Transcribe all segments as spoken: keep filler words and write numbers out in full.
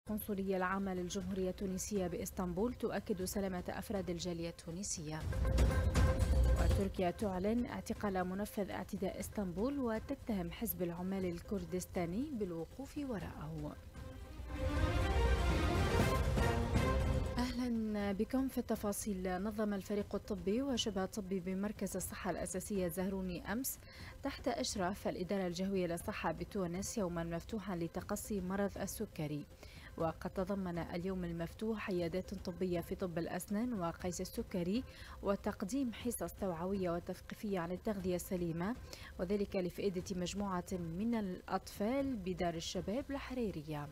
القنصلية العامة للجمهورية التونسية بإسطنبول تؤكد سلامة أفراد الجالية التونسية. وتركيا تعلن اعتقال منفذ اعتداء إسطنبول وتتهم حزب العمال الكردستاني بالوقوف وراءه. أهلا بكم في التفاصيل. نظم الفريق الطبي وشبه الطبي بمركز الصحة الأساسية زهروني أمس تحت إشراف الإدارة الجهوية للصحة بتونس يوما مفتوحا لتقصي مرض السكري، وقد تضمن اليوم المفتوح عيادات طبية في طب الأسنان وقيس السكري وتقديم حصص توعوية وتثقيفية عن التغذية السليمة، وذلك لفائدة مجموعة من الأطفال بدار الشباب الحريرية.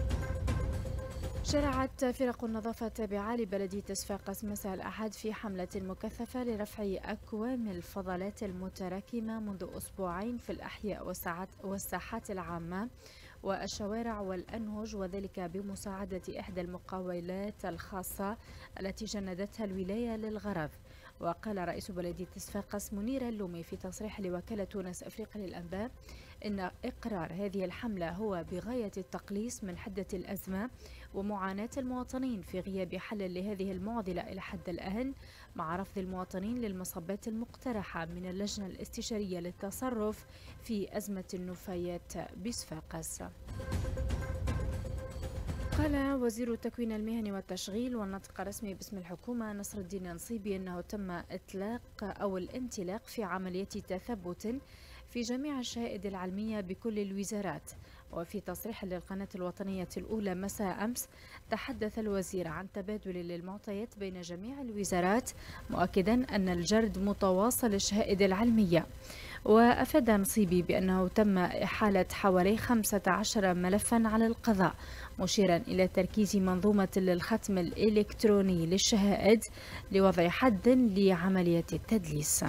شرعت فرق النظافة التابعة لبلدية صفاقس مساء الأحد في حملة مكثفة لرفع أكوام الفضلات المتراكمة منذ أسبوعين في الأحياء والساحات العامة والشوارع والأنهج، وذلك بمساعدة إحدى المقاولات الخاصة التي جندتها الولاية للغرض. وقال رئيس بلدية صفاقس منير اللومي في تصريح لوكالة تونس أفريقيا للأنباء إن إقرار هذه الحملة هو بغاية التقليص من حدة الأزمة ومعاناة المواطنين في غياب حل لهذه المعضلة إلى حد الآن، مع رفض المواطنين للمصبات المقترحة من اللجنة الاستشارية للتصرف في أزمة النفايات بصفاقس. قال وزير التكوين المهني والتشغيل والنطق الرسمي باسم الحكومة نصر الدين النصيبي أنه تم إطلاق أو الانطلاق في عملية تثبت في جميع الشهائد العلمية بكل الوزارات. وفي تصريح للقناة الوطنية الأولى مساء أمس تحدث الوزير عن تبادل للمعطيات بين جميع الوزارات، مؤكدا أن الجرد متواصل الشهائد العلمية. وأفاد نصيبي بأنه تم إحالة حوالي خمسة عشر ملفا على القضاء، مشيرا إلى تركيز منظومة للختم الإلكتروني للشهائد لوضع حد لعملية التدليس.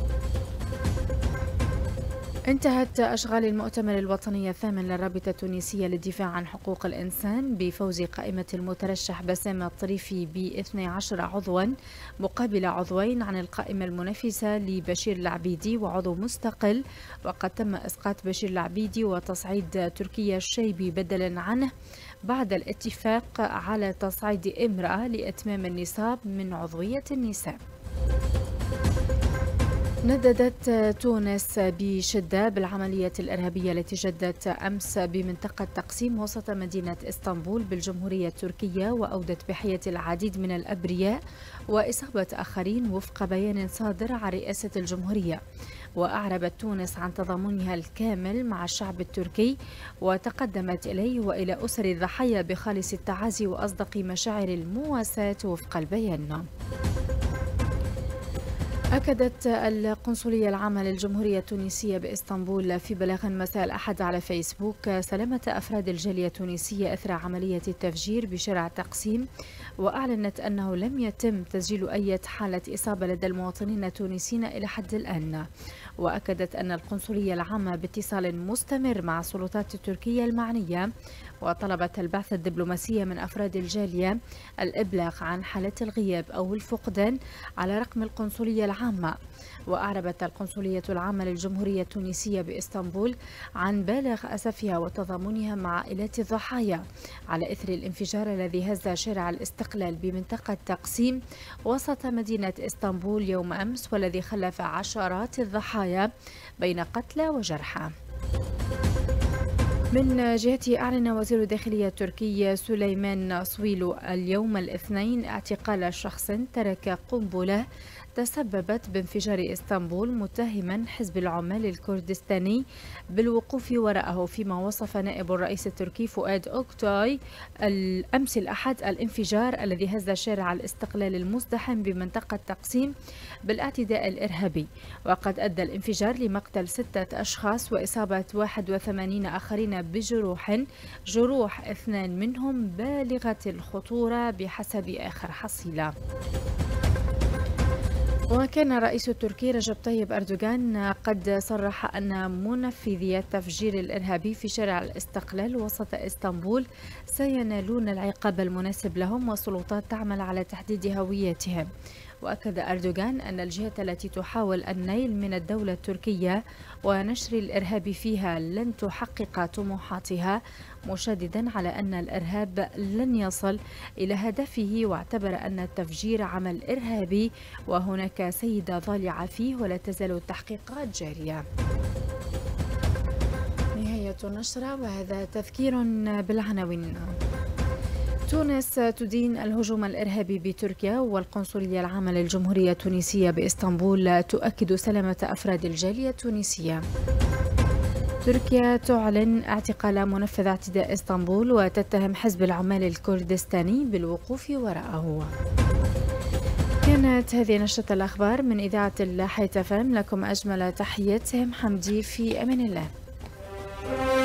انتهت أشغال المؤتمر الوطني الثامن للرابطة التونسية للدفاع عن حقوق الإنسان بفوز قائمة المترشح بسام الطريفي ب اثني عشر عضوا مقابل عضوين عن القائمة المنافسة لبشير العبيدي وعضو مستقل، وقد تم إسقاط بشير العبيدي وتصعيد تركيا الشيبي بدلا عنه بعد الاتفاق على تصعيد امرأة لإتمام النصاب من عضوية النساء. نددت تونس بشدة بالعملية الإرهابية التي جدت أمس بمنطقة تقسيم وسط مدينة إسطنبول بالجمهورية التركية، وأودت بحياة العديد من الأبرياء وإصابة آخرين وفق بيان صادر عن رئاسة الجمهورية. وأعربت تونس عن تضامنها الكامل مع الشعب التركي، وتقدمت إليه وإلى أسر الضحايا بخالص التعازي وأصدق مشاعر المواساة وفق البيان. أكدت القنصلية العامة للجمهورية التونسية بإسطنبول في بلاغ مساء الأحد على فيسبوك سلامة أفراد الجالية التونسية إثر عملية التفجير بشارع تقسيم، وأعلنت أنه لم يتم تسجيل أي حالة إصابة لدى المواطنين التونسيين إلى حد الآن. وأكدت أن القنصلية العامة باتصال مستمر مع السلطات التركية المعنية، وطلبت البعثة الدبلوماسية من أفراد الجالية الإبلاغ عن حالات الغياب أو الفقدان على رقم القنصلية العامة. وأعربت القنصلية العامة للجمهورية التونسية بإسطنبول عن بالغ أسفها وتضامنها مع عائلات الضحايا على إثر الانفجار الذي هز شارع الاستقلال بمنطقة تقسيم وسط مدينة إسطنبول يوم أمس، والذي خلف عشرات الضحايا بين قتلى وجرحى. من جهته أعلن وزير الداخلية التركي سليمان صويلو اليوم الاثنين اعتقال شخص ترك قنبلة تسببت بانفجار إسطنبول، متهما حزب العمال الكردستاني بالوقوف وراءه، فيما وصف نائب الرئيس التركي فؤاد أوكتاي الأمس الأحد الانفجار الذي هز شارع الاستقلال المزدحم بمنطقة تقسيم بالاعتداء الإرهابي. وقد أدى الانفجار لمقتل ستة أشخاص وإصابة واحد وثمانين آخرين بجروح جروح اثنان منهم بالغة الخطورة بحسب آخر حصيلة. وكان الرئيس التركي رجب طيب أردوغان قد صرح أن منفذي التفجير الإرهابي في شارع الاستقلال وسط إسطنبول سينالون العقاب المناسب لهم، والسلطات تعمل على تحديد هويتهم. وأكد أردوغان أن الجهة التي تحاول النيل من الدولة التركية ونشر الإرهاب فيها لن تحقق طموحاتها، مشددا على أن الإرهاب لن يصل إلى هدفه، واعتبر أن التفجير عمل إرهابي وهناك سيدة ضالعة فيه ولا تزال التحقيقات جارية. نهاية النشرة وهذا تذكير بالعناوين. تونس تدين الهجوم الإرهابي بتركيا، والقنصلية العامة للجمهورية التونسية بإسطنبول تؤكد سلامة أفراد الجالية التونسية. تركيا تعلن اعتقال منفذ اعتداء إسطنبول وتتهم حزب العمال الكردستاني بالوقوف وراءه. كانت هذه نشرة الأخبار من إذاعة الحياة إف إم. لكم أجمل تحيات سهم حمدي، في أمان الله.